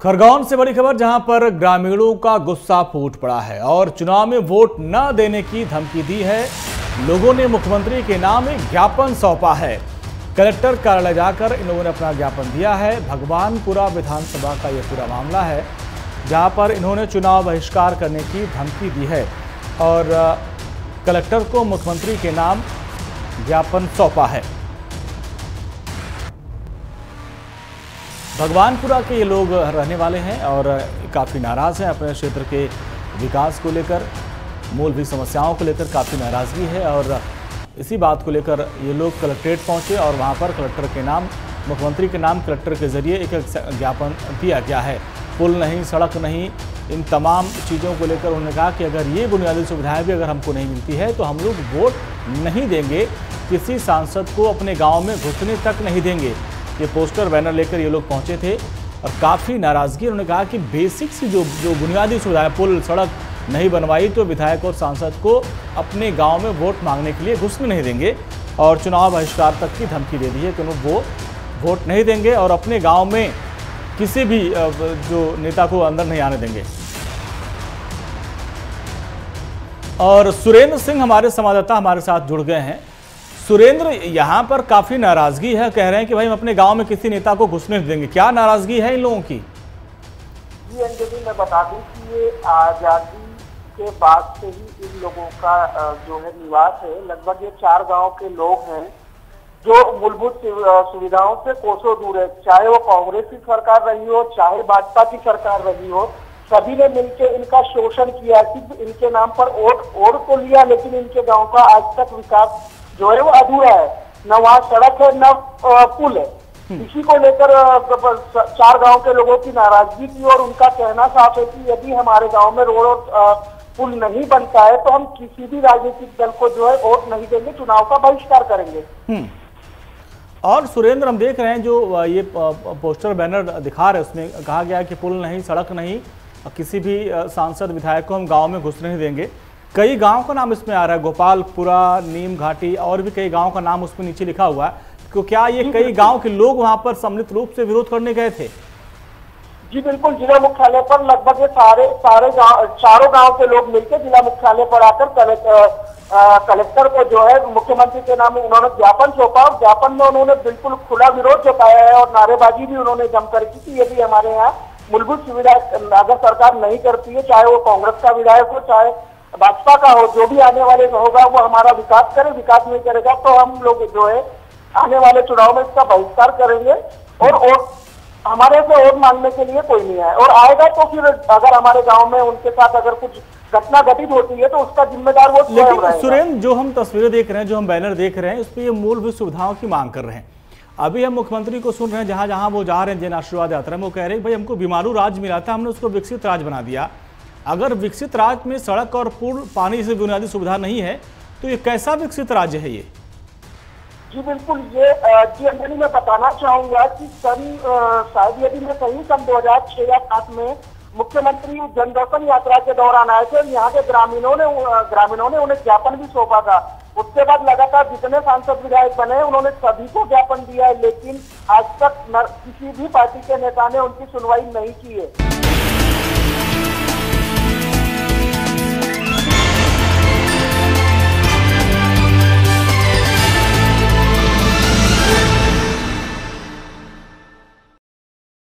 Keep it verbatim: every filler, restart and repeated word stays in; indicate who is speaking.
Speaker 1: खरगोन से बड़ी खबर, जहां पर ग्रामीणों का गुस्सा फूट पड़ा है और चुनाव में वोट न देने की धमकी दी है। लोगों ने मुख्यमंत्री के नाम एक ज्ञापन सौंपा है। कलेक्टर कार्यालय जाकर इन लोगों ने अपना ज्ञापन दिया है। भगवानपुरा विधानसभा का यह पूरा मामला है, जहां पर इन्होंने चुनाव बहिष्कार करने की धमकी दी है और कलेक्टर को मुख्यमंत्री के नाम ज्ञापन सौंपा है। भगवानपुरा के ये लोग रहने वाले हैं और काफ़ी नाराज़ हैं अपने क्षेत्र के विकास को लेकर, मूलभूत समस्याओं को लेकर काफ़ी नाराज़गी है और इसी बात को लेकर ये लोग कलेक्ट्रेट पहुंचे और वहां पर कलेक्टर के नाम, मुख्यमंत्री के नाम कलेक्टर के जरिए एक ज्ञापन दिया गया है। पुल नहीं, सड़क नहीं, इन तमाम चीज़ों को लेकर उन्होंने कहा कि अगर ये बुनियादी सुविधाएँ भी अगर हमको नहीं मिलती है तो हम लोग वोट नहीं देंगे, किसी सांसद को अपने गाँव में घुसने तक नहीं देंगे। ये पोस्टर बैनर लेकर ये लोग पहुंचे थे और काफ़ी नाराज़गी। उन्होंने कहा कि बेसिक सी जो जो बुनियादी सुविधाएं, पुल सड़क नहीं बनवाई तो विधायक और सांसद को अपने गांव में वोट मांगने के लिए घुसने नहीं देंगे और चुनाव बहिष्कार तक की धमकी दे दी है कि वो वोट नहीं देंगे और अपने गाँव में किसी भी जो नेता को अंदर नहीं आने देंगे। और सुरेंद्र सिंह हमारे संवाददाता हमारे साथ जुड़ गए हैं। सुरेंद्र, यहाँ पर काफी नाराजगी है, कह रहे हैं कि भाई हम अपने गांव में किसी नेता को घुसने नहीं देंगे। क्या नाराजगी है इन लोगों की?
Speaker 2: जी अंजलि, मैं बता दूं कि ये आजादी के बाद से ही इन लोगों का जो है निवास है। लगभग ये चार गांव के लोग हैं जो मूलभूत सुविधाओं से कोसों दूर है। चाहे वो कांग्रेस की सरकार रही हो, चाहे भाजपा की सरकार रही हो, सभी ने मिलकर इनका शोषण किया। सिर्फ इनके नाम पर वोट वोट तो लिया, लेकिन इनके गाँव का आज तक विकास जो है वो अधूरा है। न वहाँ सड़क है, न पुल है। इसी को लेकर चार गांव के लोगों की नाराजगी थी और उनका कहना साफ है कि यदि हमारे गांव में रोड और पुल नहीं बनता है तो हम किसी भी राजनीतिक दल को जो है वोट नहीं देंगे, चुनाव का बहिष्कार करेंगे।
Speaker 1: और सुरेंद्र, हम देख रहे हैं जो ये पोस्टर बैनर दिखा रहे हैं उसमें कहा गया है कि पुल नहीं, सड़क नहीं, किसी भी सांसद विधायक को हम गाँव में घुसने नहीं देंगे। कई गांव का नाम इसमें आ रहा है, गोपालपुरा, नीम घाटी और भी कई गांव का नाम उसमें नीचे लिखा हुआ है। तो क्या ये कई गांव के लोग वहां पर सम्मिलित रूप से विरोध करने गए थे?
Speaker 2: जी बिल्कुल, जिला मुख्यालय पर लगभग ये सारे सारे गांव, चारों गांव के लोग मिलकर जिला मुख्यालय पर आकर कलेक्टर कलेक्टर को जो है मुख्यमंत्री के नाम उन्होंने ज्ञापन सौंपा। ज्ञापन में उन्होंने बिल्कुल खुला विरोध जताया है और नारेबाजी भी उन्होंने जमकर की कि यदि हमारे यहाँ मूलभूत सुविधा अगर सरकार नहीं करती है, चाहे वो कांग्रेस का विधायक हो, चाहे भाजपा का हो, जो भी आने वाले होगा वो हमारा विकास करे, विकास नहीं करेगा तो हम लोग जो है आने वाले चुनाव में इसका बहिष्कार करेंगे और वोट हमारे से वोट मांगने के लिए कोई नहीं आए और आएगा तो फिर अगर हमारे गांव में उनके साथ अगर कुछ घटना घटित होती है तो उसका जिम्मेदार वो स्वयं रहेगा।
Speaker 1: सुरेंद्र, जो हम तस्वीरें देख रहे हैं, जो हम बैनर देख रहे हैं, उस पर ये मूलभूत सुविधाओं की मांग कर रहे हैं। अभी हम मुख्यमंत्री को सुन रहे हैं, जहां जहां वो जा रहे हैं जन आशीर्वाद यात्रा में, वो कह रहे हैं भाई हमको बीमारू राज्य मिला था, हमने उसको विकसित राज्य बना दिया। अगर विकसित राज्य में सड़क और पुल, पानी से बुनियादी सुविधा नहीं है तो ये कैसा विकसित राज्य है ये?
Speaker 2: जी बिल्कुल, ये जी अंजलि, मैं बताना चाहूंगा कि सन शायद यदि मैं सही सन दो हजार छह या सात में मुख्यमंत्री जनदर्शन यात्रा के दौरान आए थे। यहाँ के ग्रामीणों ने ग्रामीणों ने उन्हें ज्ञापन भी सौंपा था। उसके बाद लगातार जितने सांसद विधायक बने उन्होंने सभी को ज्ञापन दिया है, लेकिन आज तक किसी भी पार्टी के नेता ने उनकी सुनवाई नहीं की है।